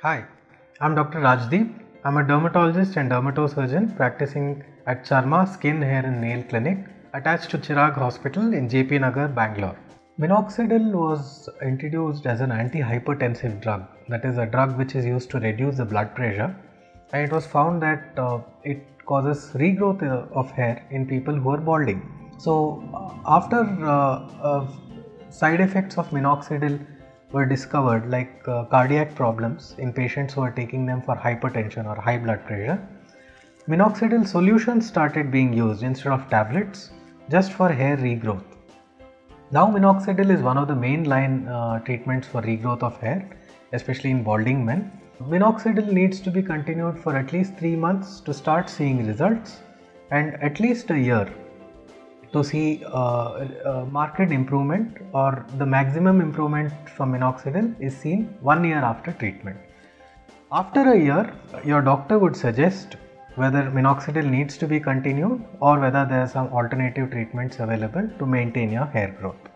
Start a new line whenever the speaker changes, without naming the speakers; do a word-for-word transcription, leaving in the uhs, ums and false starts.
Hi, I'm Doctor Rajdeep. I'm a dermatologist and dermatosurgeon practicing at Charma Skin, Hair and Nail Clinic attached to Chirag Hospital in J P Nagar, Bangalore. Minoxidil was introduced as an antihypertensive drug, that is a drug which is used to reduce the blood pressure, and it was found that uh, it causes regrowth uh, of hair in people who are balding. So uh, after uh, uh, side effects of minoxidil were discovered, like uh, cardiac problems in patients who are taking them for hypertension or high blood pressure, minoxidil solutions started being used instead of tablets just for hair regrowth. Now minoxidil is one of the main line uh, treatments for regrowth of hair, especially in balding men. Minoxidil needs to be continued for at least three months to start seeing results, and at least a year to see uh, uh, marked improvement, or the maximum improvement from minoxidil is seen one year after treatment. After a year, your doctor would suggest whether minoxidil needs to be continued or whether there are some alternative treatments available to maintain your hair growth.